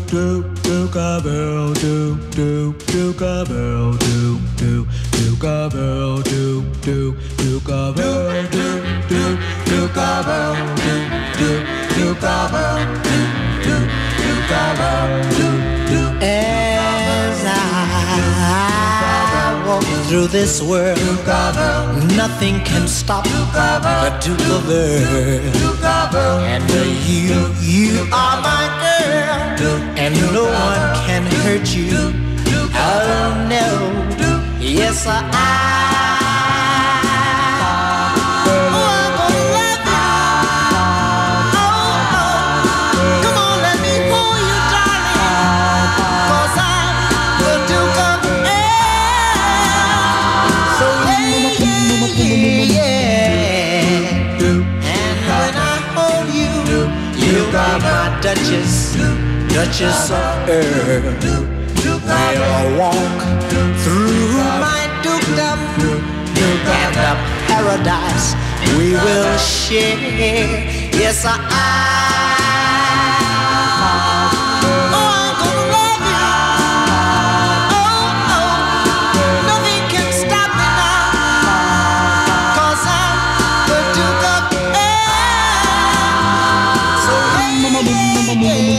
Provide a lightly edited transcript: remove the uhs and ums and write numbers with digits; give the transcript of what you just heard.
Duke of Earl, Duke of Earl, Duke of Earl, Duke of Earl, Duke of Earl, Duke of Earl, Duke of Earl. As I walk through this world, nothing can stop the Duke of Earl. And you are my girl, and no one can hurt you. Oh no, yes Duchess of Earl. We'll walk through my dukedom, and the paradise we will share. Yes, I'm gonna love you. Oh, oh, nothing can stop me now, 'cause I'm the Duke of Earl. So yeah.